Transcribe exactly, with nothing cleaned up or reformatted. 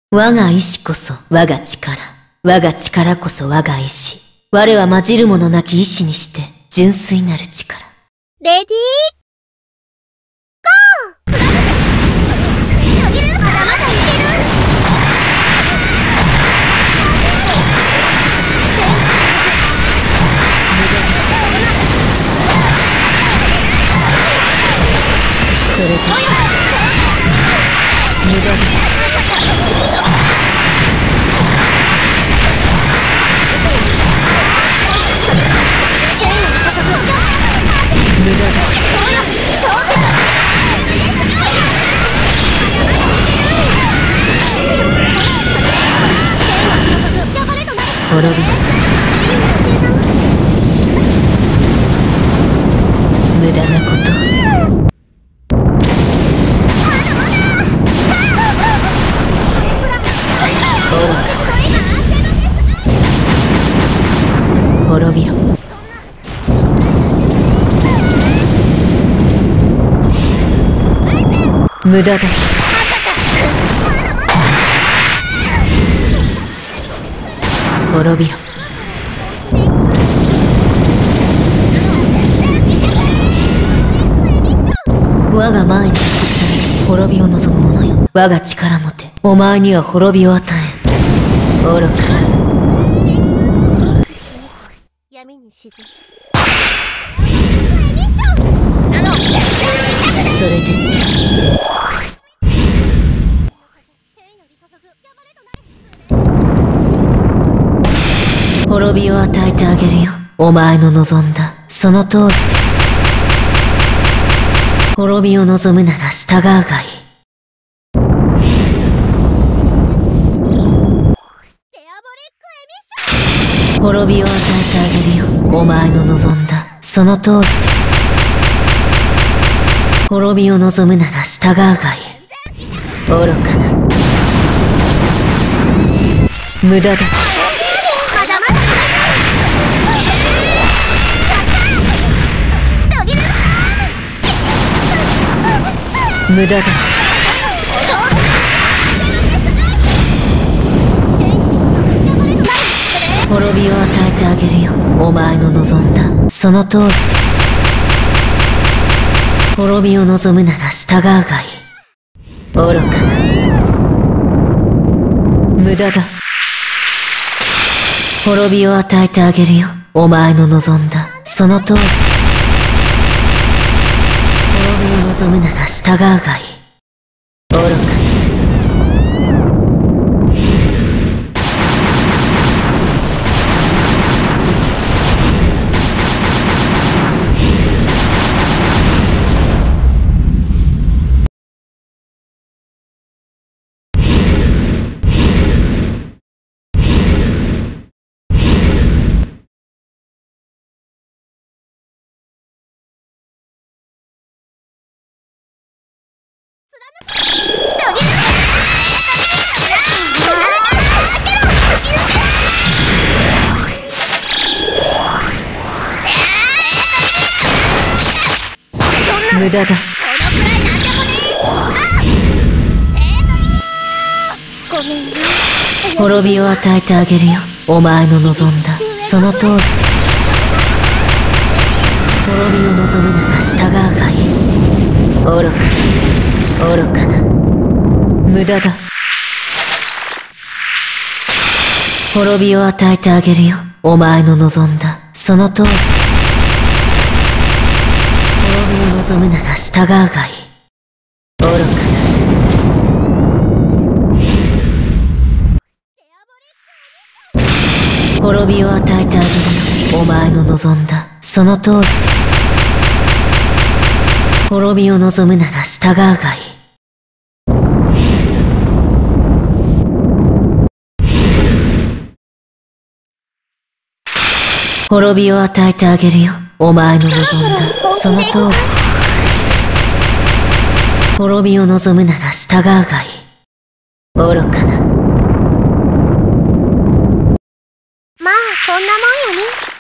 我が意志こそ我が力。我が力こそ我が意志。我は混じるものなき意志にして純粋なる力。 レディーゴー。伸びる。まだまだいける。 それと無駄だ。無駄だ。滅び無駄なこと。滅びろ。無駄だ。滅びろ。我が前に立ち去りし滅びを望む者よ。我が力もてお前には滅びを与えん。愚かな。 闇に沈む。 それで滅びを与えてあげるよ。お前の望んだその通り。滅びを望むなら従うがいい。滅びを与えてあげるよ。お前の望んだその通り。滅びを望むなら従うがいい。愚かな。無駄だ。無駄だ。滅びを与えてあげるよ。お前の望んだその通り。滅びを望むなら従うがいい。愚かな。無駄だ。滅びを与えてあげるよ。お前の望んだその通り。滅びを望むなら従うがいい。愚かな。無駄だ。滅びを与えてあげるよ。お前の望んだその通り。滅びを望むなら従うがいい。愚かな。愚かな。無駄だ。滅びを与えてあげるよ。お前の望んだその通り。滅びを望むなら従うがいい。愚かな。滅びを与えてあげるよ。お前の望んだその通り。滅びを望むなら従うがいい。滅びを与えてあげるよ。お前の望んだその通り。滅びを望むなら従うがいい。愚かな。 まあこんなもんよね。